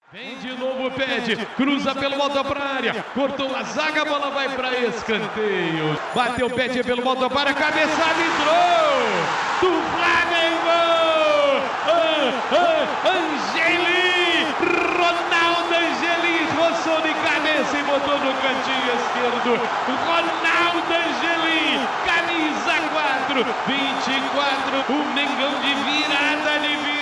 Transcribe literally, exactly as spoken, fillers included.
Vem de novo o Pede, cruza pelo modo para a área, cortou a zaga, a bola vai para escanteio. Bateu o Pede pelo modo para a cabeçada, entrou! Do Flamengo! Ah, ah, Angeli! Ronaldo Angeli roçou de cabeça e botou no cantinho esquerdo. Ronaldo Angeli, camisa quatro, vinte e quatro, o Mengão de virada de virada.